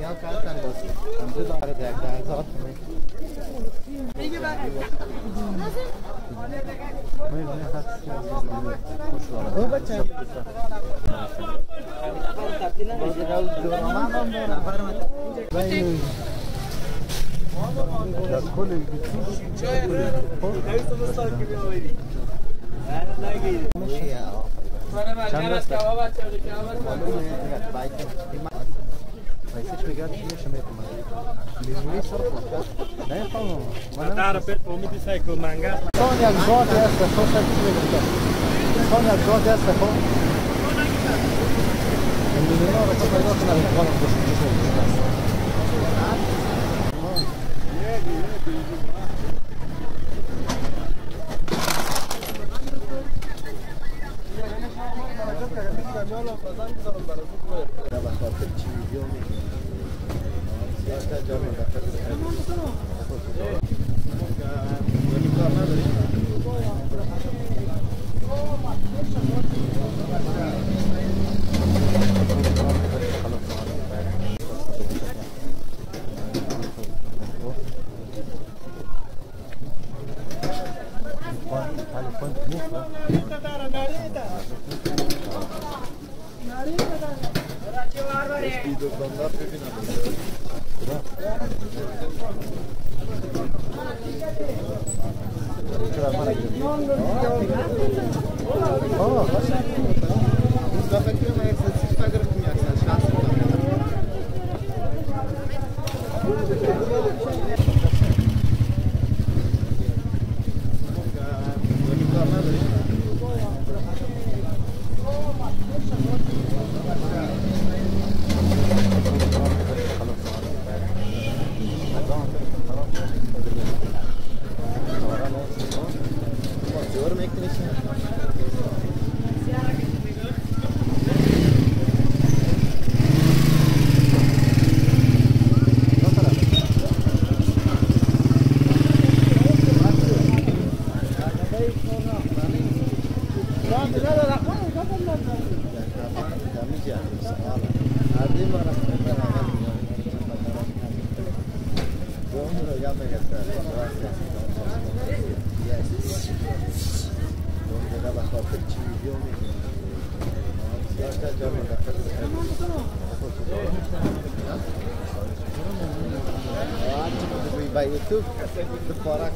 تعرف فهمیدی سایکل منگا Sonia grzot jest, to się dzieje. Sonia grzot jest, to. Nie no, to jest na rynku, to się By YouTube, the product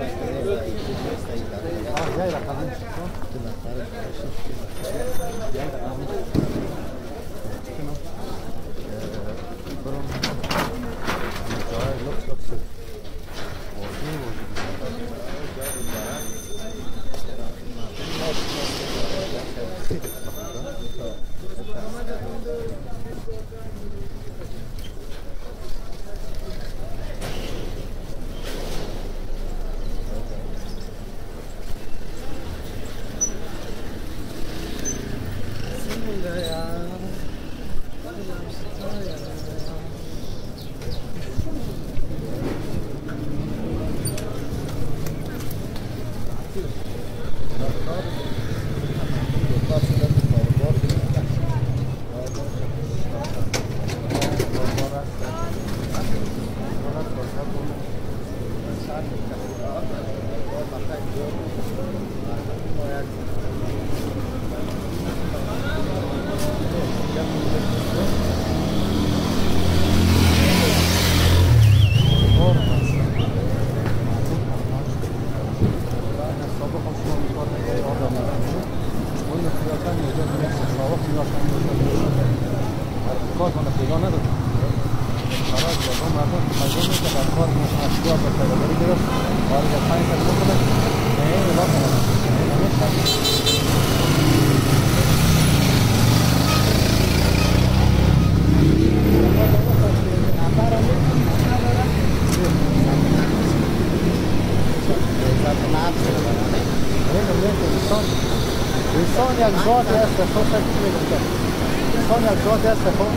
Sonia grzot jest, to się dzieje. Sonia grzot jest, to.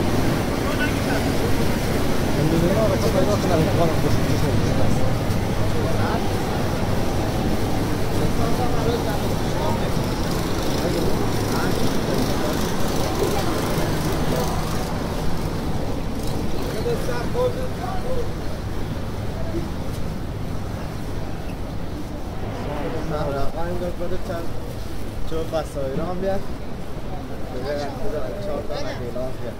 Nie no, to jest na rynku, to się dzieje. چون بسایران هم بیاد بگه رفته دارم 4 تا نگیلان بیاد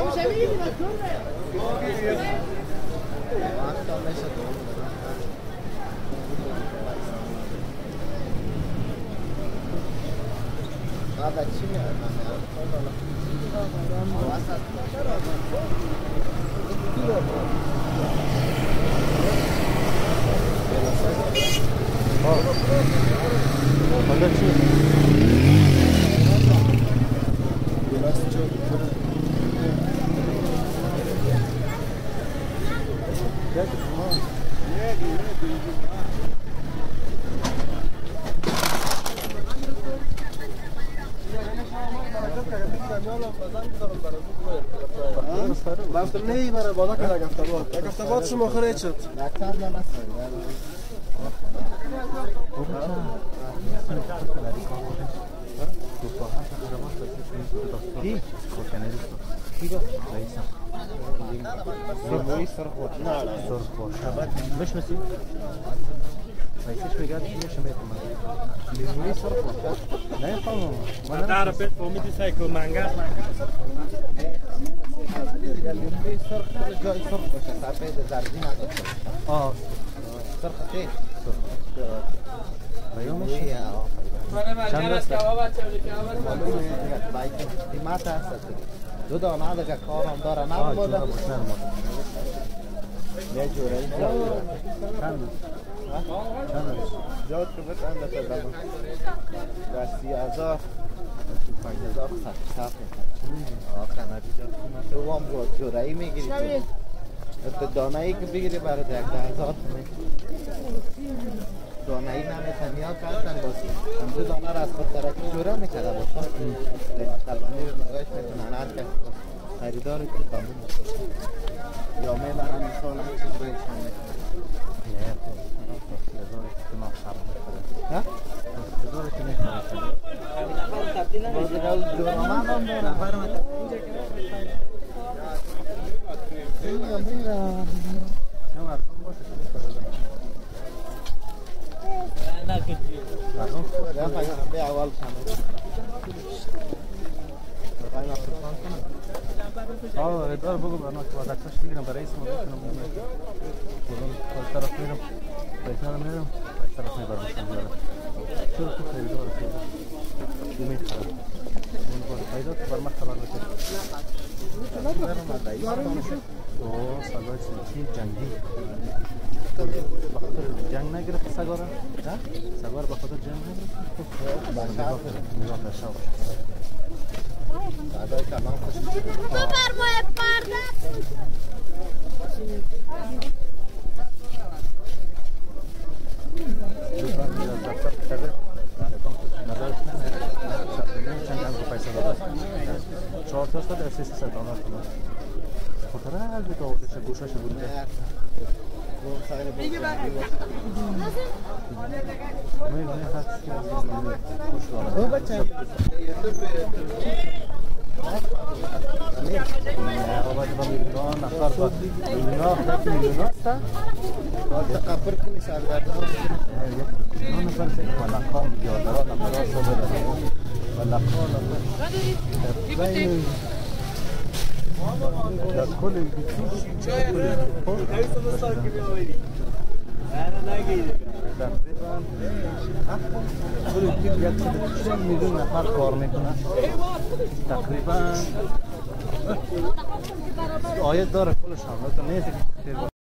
وقت هم میشه دوم بدم قبل چی میاد من حالا چی؟ گلاس چوب رفتم نهی برای بالا که در گفتباد شما خرید شد لیموی سرخوش بشمسی رئیسش بگرد میشه میتونم لیموی سرخوش نه خانم من تعرف فهمیدی سایکو مانگا لیموی سرخ کل جای سرخ باشه سفید زردی نداشته باشه سرخ خیلی لیموی چند است؟ قیمت هست دو دانه دیگه کارم داره نه بوده یه جوره این چند جاد که بهت اندازه دارم در 30,000 5,000 صفحه کنادی جاد قیمت او هم جوره ای میگیری تو دانه ای که بگیری برای 10,000 دانه ای نمیتونی ها کردن باسی هم دو دانه را از خود طرفی جوره میکرده باشه قلبانی رو نگاهش میتونن هر کس خریداری که قانون یا میبرن مثال هم چیز بایشان میکنن نه خودداری که ما خراب میکنن ها؟ خودداری که میکنن بازی قول جورامه هم دارم برمت بیرم Ya pakai sampai awal sana. Pakai nak terbang sana. Oh, itu bagus banget. Kalau tak kasih kita beres semua kita nak. Kalau taraf ni, taraf ni, taraf ni bagus semua. Suruh tu saya itu. Cuma itu. Untuk itu bermak kabar macam. Oh, sahaja sih janji. بخاطر جنگ نگرفت سگاره؟ نه؟ سگاره بخاطر جنگ نگرفت؟ نگاه نشاو سگاره کلام خوش بفرمایید پردت چهار تا صد اساسی $300 خاطر هر جا آوردش گوشش بود دیگه برای من خاص او بچه نه بابا تو میلیون نفر با میلیون است وقت کافر کنی سالگرد نه نفر سه ولا کام یادرا نفر صبر ولا کام بین در کل بیتیش تقریبا کل 1 میلیون نفر کار میکنن تقریبا آیت داره کلش هم نیست